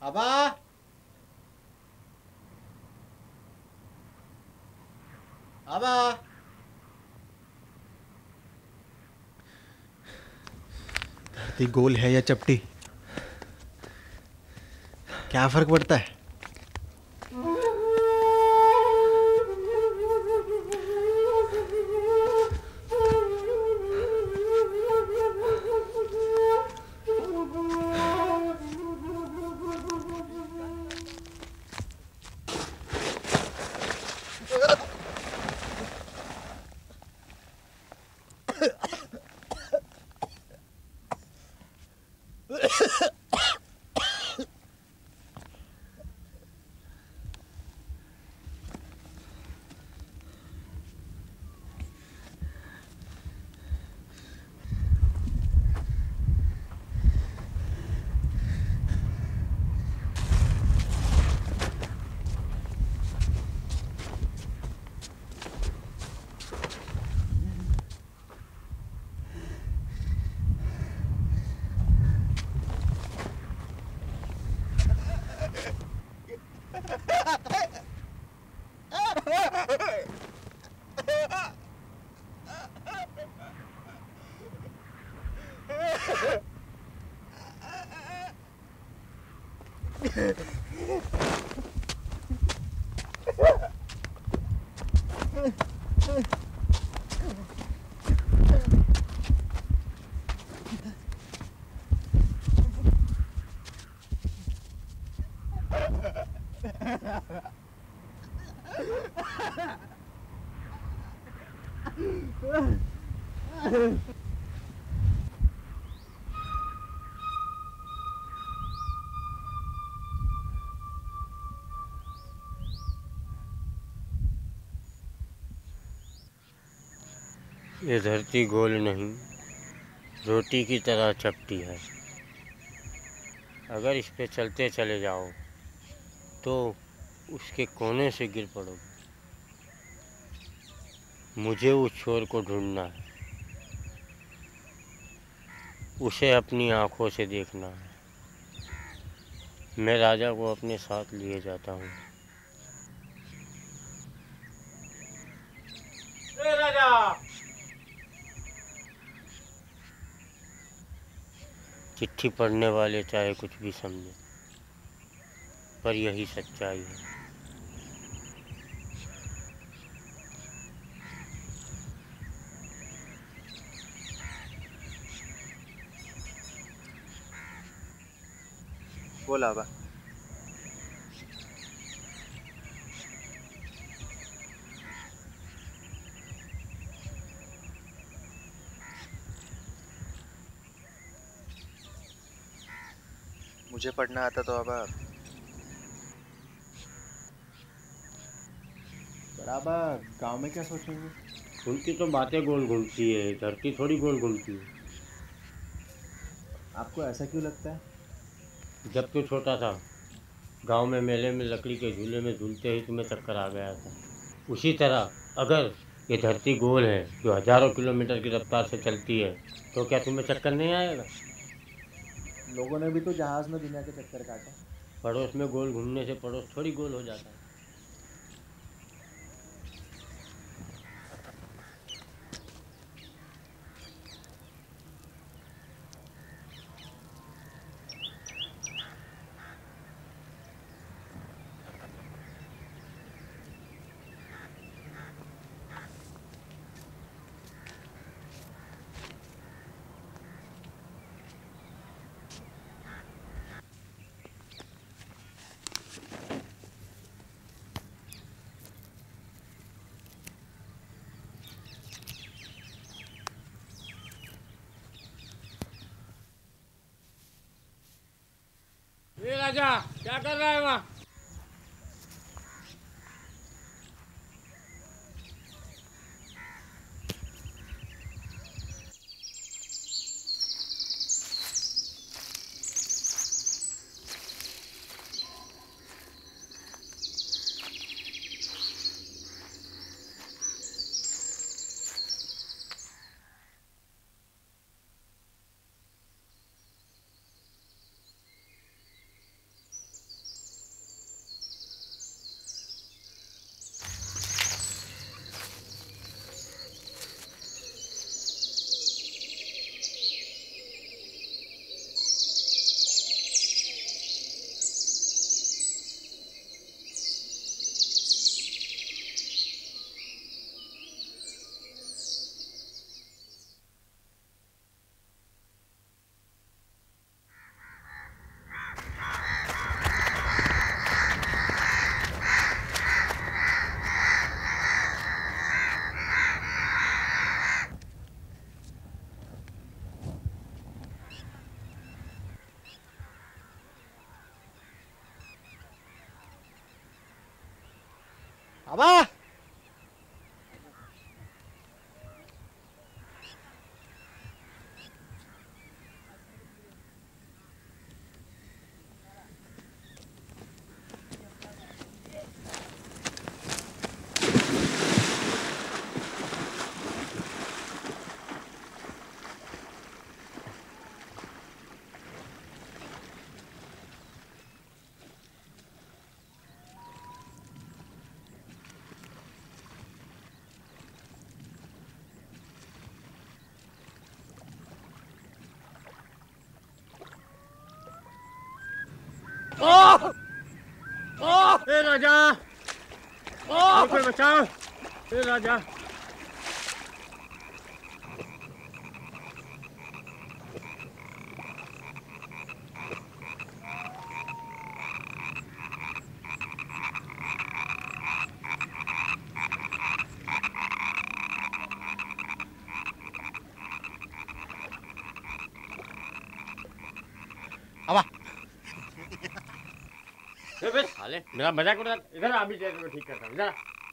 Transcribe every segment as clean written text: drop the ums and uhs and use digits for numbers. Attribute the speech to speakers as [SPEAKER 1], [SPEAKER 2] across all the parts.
[SPEAKER 1] अबा अबा धरती गोल है या चपटी, क्या फर्क पड़ता है?
[SPEAKER 2] ये धरती गोल नहीं, रोटी की तरह चपटी है। अगर इस पे चलते चले जाओ तो उसके कोने से गिर पड़ोगे। मुझे उस छोर को ढूंढना है, उसे अपनी आँखों से देखना है। मैं राजा को अपने साथ लिए जाता हूँ। राजा, चिट्ठी पढ़ने वाले चाहे कुछ भी समझे, पर यही सच्चाई है।
[SPEAKER 1] बोला बा।
[SPEAKER 3] मुझे पढ़ना आता तो अब
[SPEAKER 1] बराबर गांव में क्या सोचेंगे?
[SPEAKER 2] उनकी तो बातें गोल घूमती है, धरती थोड़ी गोल घूमती है।
[SPEAKER 1] आपको ऐसा क्यों लगता है?
[SPEAKER 2] जब तू छोटा था, गांव में मेले में लकड़ी के झूले में झूलते ही तुम्हें चक्कर आ गया था। उसी तरह अगर ये धरती गोल है जो हजारों किलोमीटर की रफ्तार से चलती है, तो क्या तुम्हें चक्कर नहीं आएगा?
[SPEAKER 1] लोगों ने भी तो जहाज में दुनिया के चक्कर काटे।
[SPEAKER 2] पड़ोस में गोल घूमने से पड़ोस थोड़ी गोल हो जाता है। ये राजा क्या कर रहा है वहाँ?
[SPEAKER 1] अबा
[SPEAKER 2] ए राजा, कोई बचाओ, ए राजा।
[SPEAKER 1] अबा
[SPEAKER 2] साले मेरा मजाक उड़ा, इधर अभी मैं ठीक करता हूँ, इधर।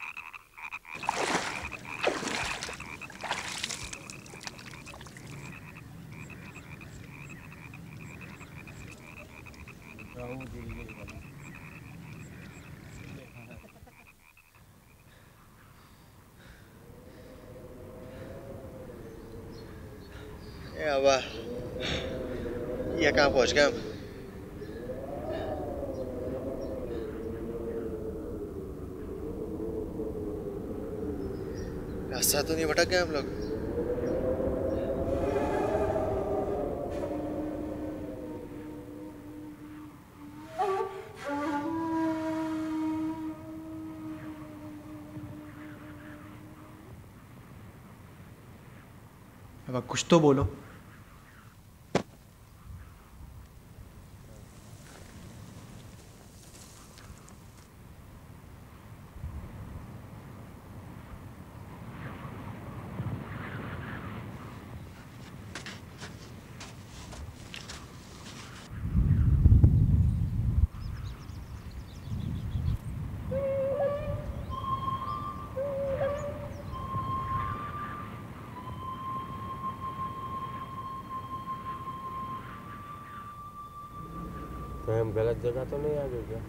[SPEAKER 3] ए अबा ये कहाँ पहुँच गए हम? रास्ता तो नहीं भटक गए हम लोग?
[SPEAKER 1] अब कुछ तो बोलो।
[SPEAKER 2] तो हम गलत जगह तो नहीं आ गए क्या?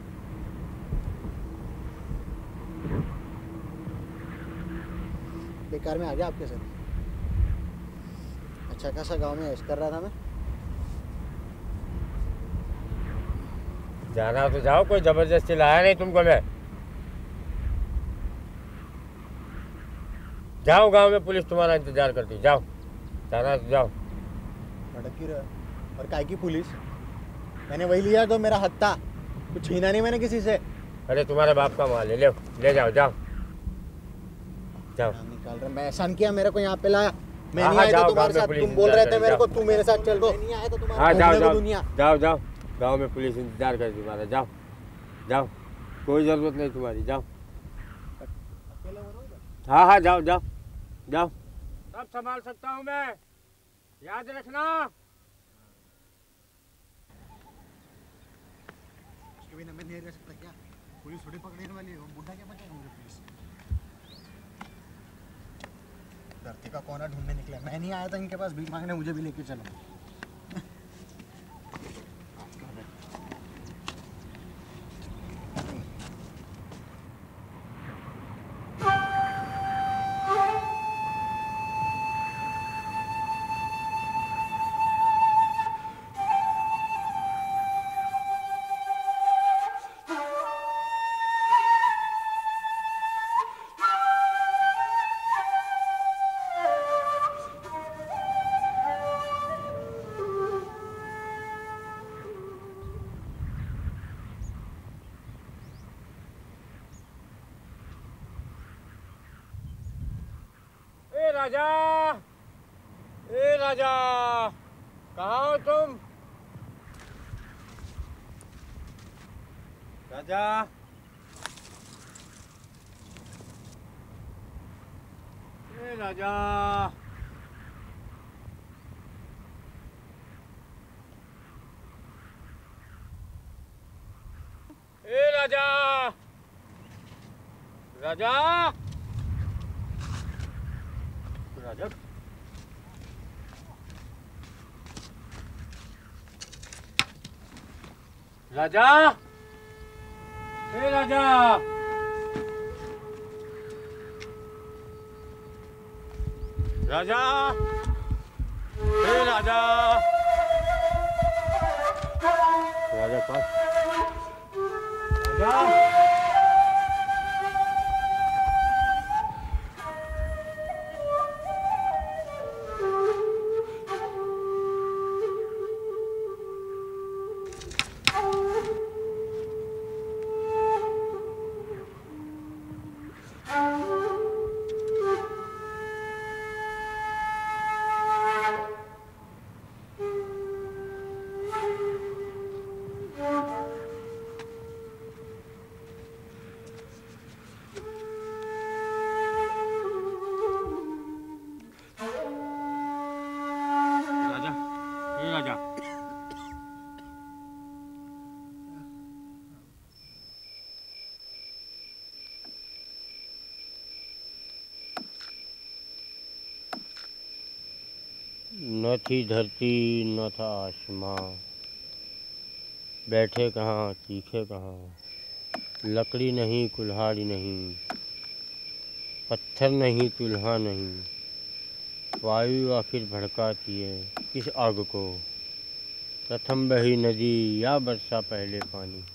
[SPEAKER 1] बेकार में आ गया आपके साथ। अच्छा खासा गांव में ऐश कर रहा था मैं।
[SPEAKER 2] जाना हो तो जाओ, कोई जबरदस्ती लाया नहीं तुमको मैं। जाओ, गांव में पुलिस तुम्हारा इंतजार करती, जाओ, जाना है तो जाओ।
[SPEAKER 1] भटक ही रहा है। और काय की पुलिस? मैंने वही लिया तो मेरा हक था, कुछ छीना नहीं मैंने किसी से।
[SPEAKER 2] अरे तुम्हारे बाप का माल है, ले ले जाओ, जाओ जाओ।
[SPEAKER 1] निकाल रहा, मैं एहसान किया, मेरे को यहाँ पे लाया। मैं
[SPEAKER 2] हाँ,
[SPEAKER 1] नहीं आया था
[SPEAKER 2] जाओ,
[SPEAKER 1] तुम्हारे
[SPEAKER 2] गाँव में
[SPEAKER 1] साथ,
[SPEAKER 2] पुलिस
[SPEAKER 1] तुम बोल रहे थे
[SPEAKER 2] इंतजार
[SPEAKER 1] मेरे को
[SPEAKER 2] करेगी,
[SPEAKER 1] तू मेरे साथ चल दो। नहीं आया था तुम्हारे
[SPEAKER 2] हाँ, जाओ जाओ
[SPEAKER 1] दुनिया।
[SPEAKER 2] जाओ जाओ, गाँव में पुलिस इंतजार कर तुम्हारा, जाओ जाओ, कोई ज़रूरत नहीं तुम्हारी, जाओ। हाँ हाँ, जाओ जाओ जाओ, सब संभाल सकता हूँ मैं, याद रखना।
[SPEAKER 1] उसके बिना मैं नहीं रह सकता क्या? पुलिस थोड़ी पकड़ने वाली है, बुढ़ा क्या बचाएगा मुझे पुलिस? धरती का कोना ढूंढने निकला, मैं नहीं आया था इनके पास भीख मांगने, मुझे भी लेके चलो।
[SPEAKER 2] राजा, ए राजा, कहाँ हो तुम? राजा, ए राजा, ए राजा, राजा राजा राजा हे राजा राजा हे राजा राजा कौन राजा राजा न थी धरती न था आसमां, बैठे कहाँ चीखे कहाँ, लकड़ी नहीं कुल्हाड़ी नहीं, पत्थर नहीं चूल्हा नहीं, वायु आखिर भड़काती है किस आग को, प्रथम बही नदी या बरसा पहले पानी।